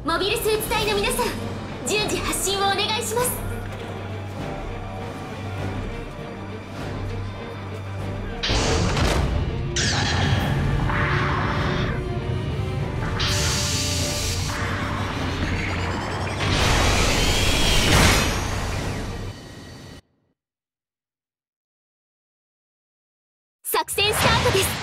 モビルスーツ隊の皆さん、順次発進をお願いします。作戦スタートです。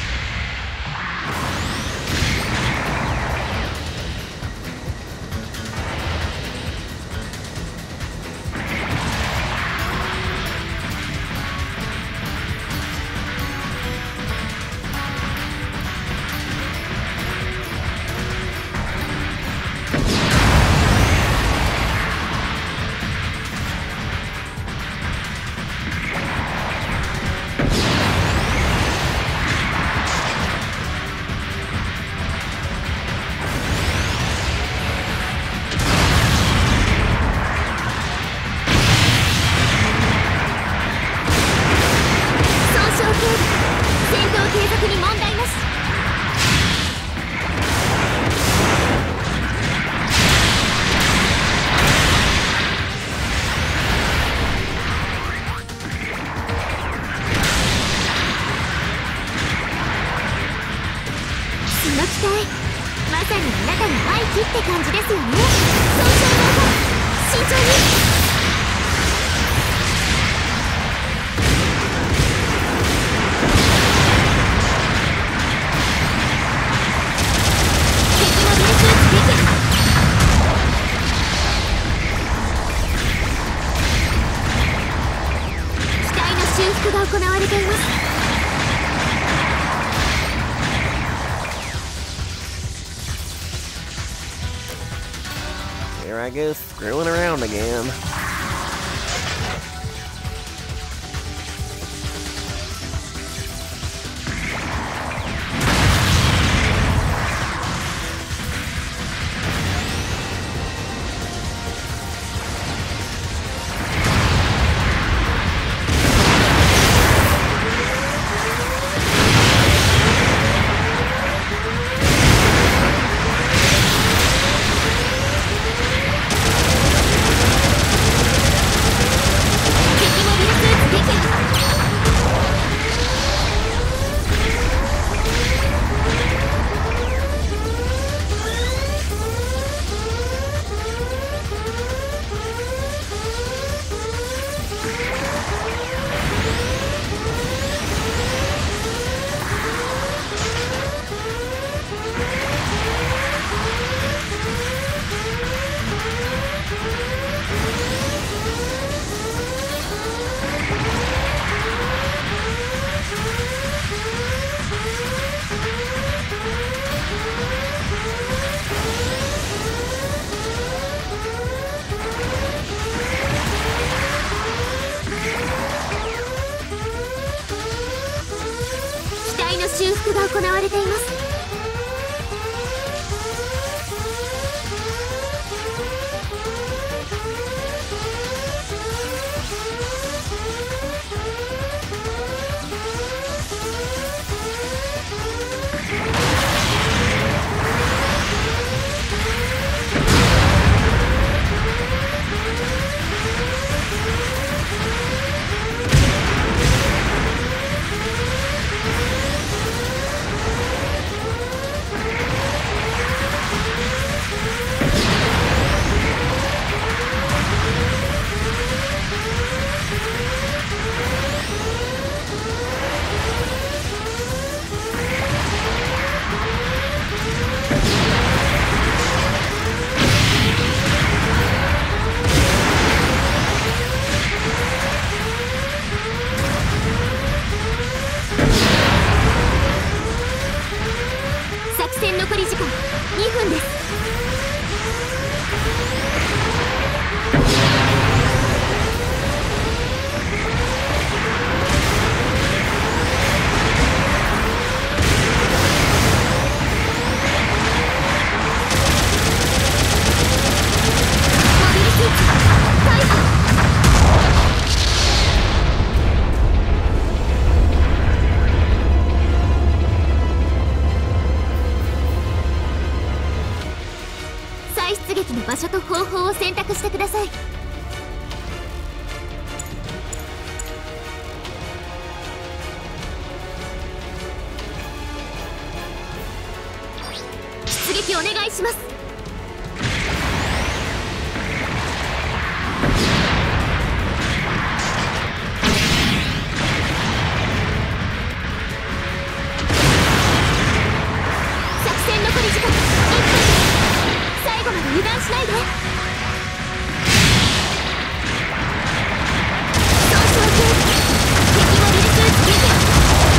まさにあなたの愛機って感じですよね。損傷の方、慎重に。敵モビルスーツ撃破。機体の修復が行われています。 Here I go screwing around again. 修復が行われています。 る場所と方法を選択してください。出撃お願いします。作戦残り時間1分。最後まで油断しないで。損傷中。敵モビルスーツ撃破。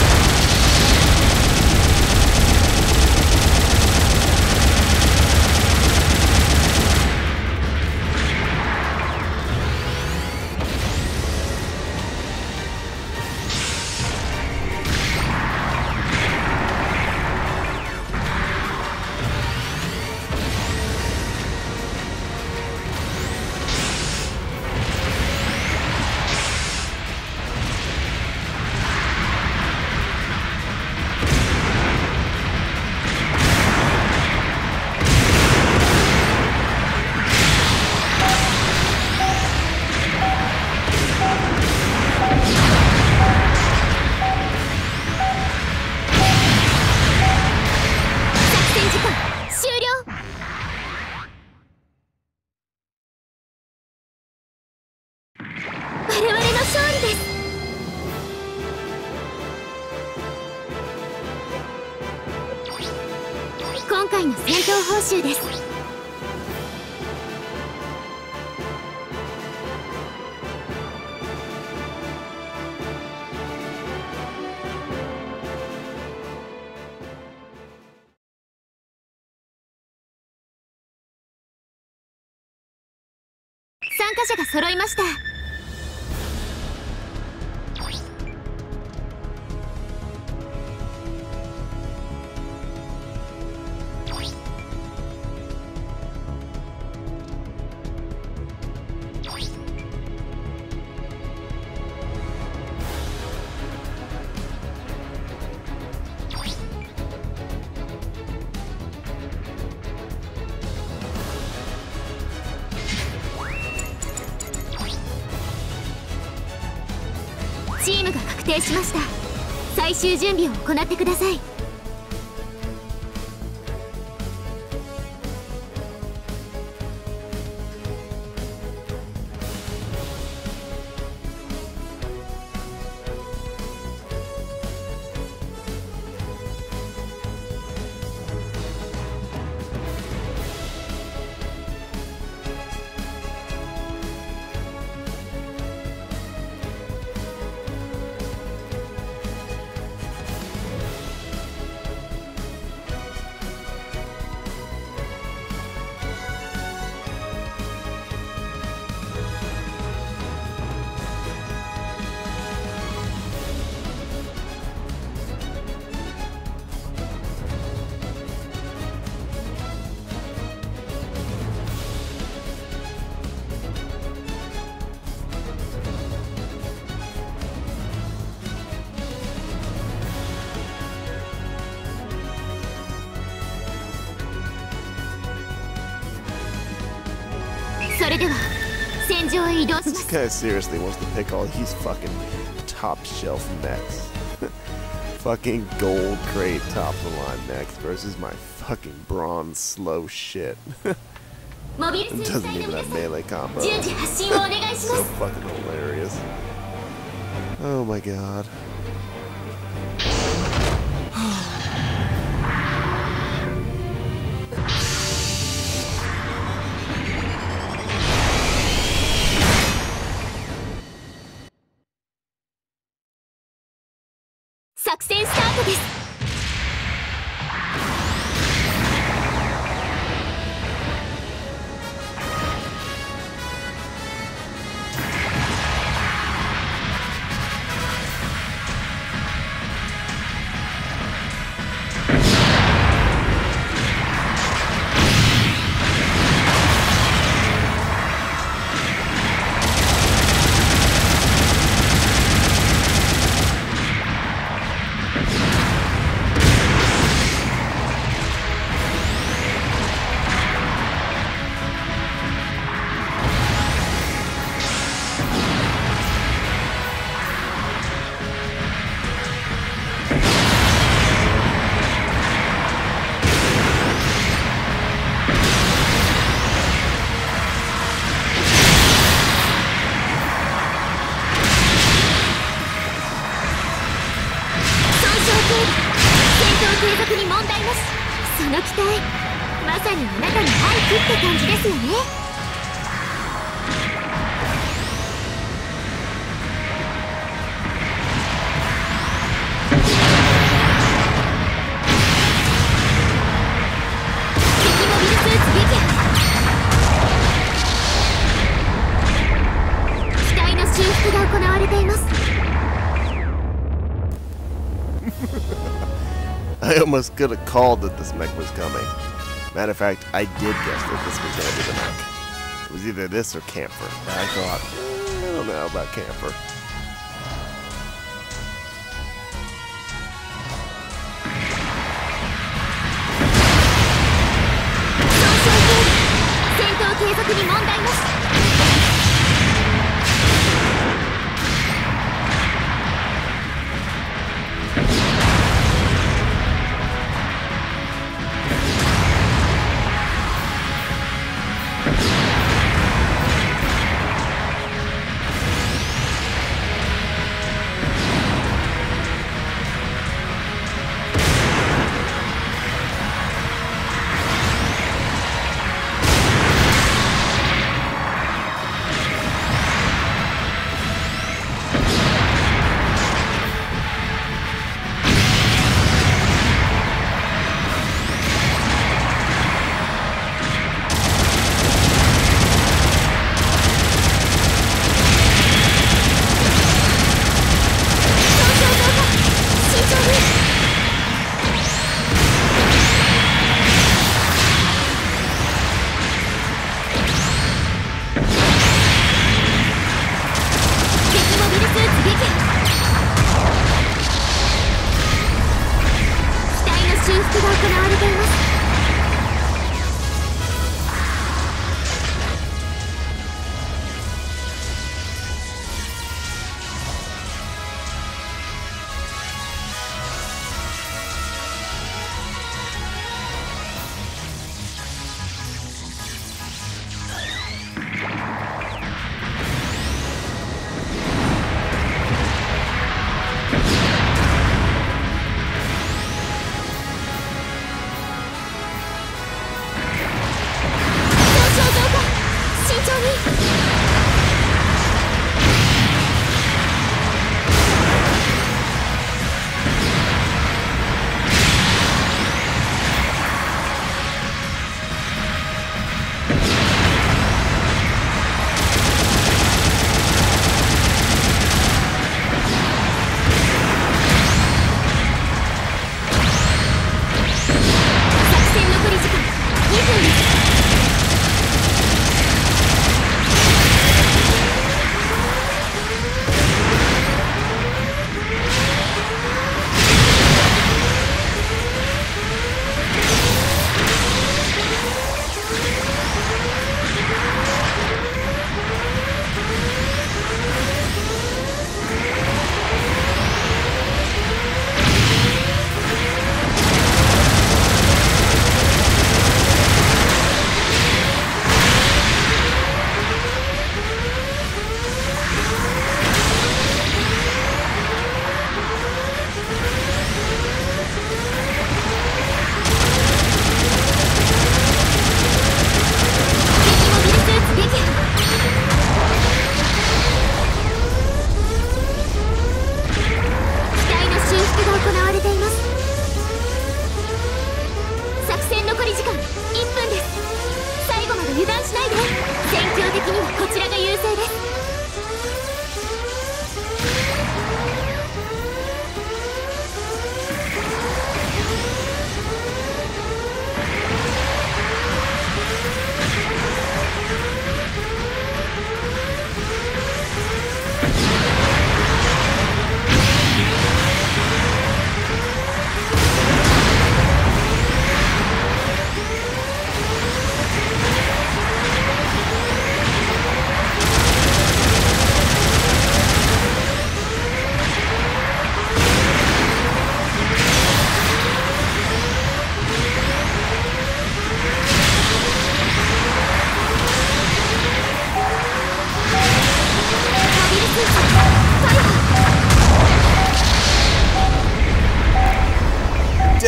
我々の勝利です。今回の戦闘報酬です。参加者が揃いました。チームが確定しました。最終準備を行ってください。それでは戦場へ移動しま This す。 guy seriously wants to pick all these fucking top shelf mechs. Fucking gold crate top of the line mechs versus my fucking bronze slow shit. モビルス It ーツ doesn't 隊の even 皆 have さん、 melee combo. 順次発進をお願いしま So す。 fucking hilarious. Oh my god. 作戦スタートです。 に問題なし。その期待、まさにあなたの愛機って感じですよね。敵モビルスーツ撃破。機体の修復が行われています。 I almost could have called that this mech was coming. Matter of fact, I did guess that this was going to be the mech. It was either this or Camphor. I thought, I don't know about Camphor.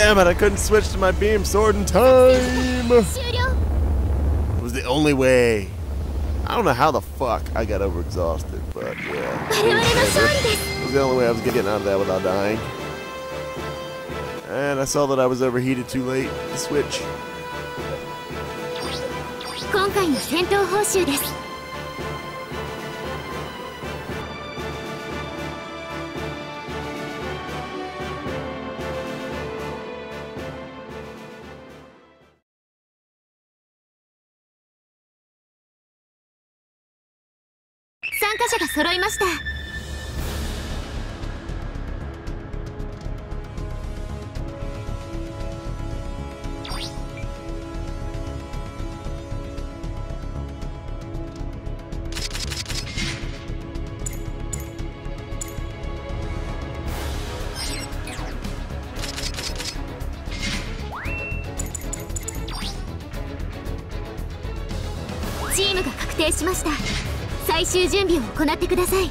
Damn it, I couldn't switch to my beam sword in time! 終了。 It was the only way. I don't know how the fuck I got overexhausted, but yeah. 我々の勝利です。 It was the only way I was getting out of that without dying. And I saw that I was overheated too late to switch. 今回の戦闘報酬です。参加者が揃いました。チームが確定しました。最終準備を行ってください。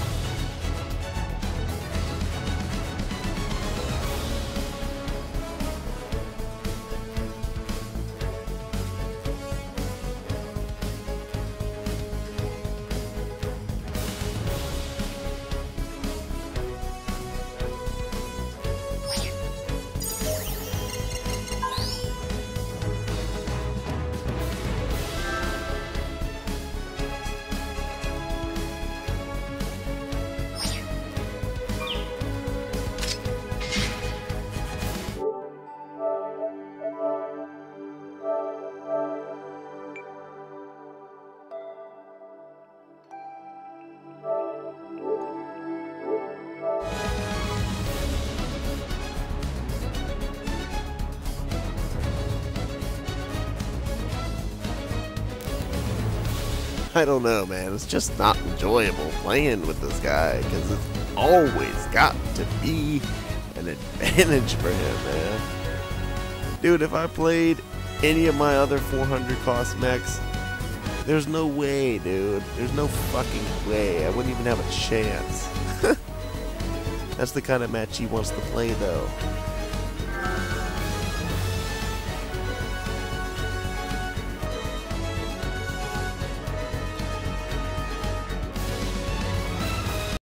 I don't know, man. It's just not enjoyable playing with this guy because it's always got to be an advantage for him, man. Dude, if I played any of my other 400 cost mechs, there's no way, dude. There's no fucking way. I wouldn't even have a chance. That's the kind of match he wants to play, though.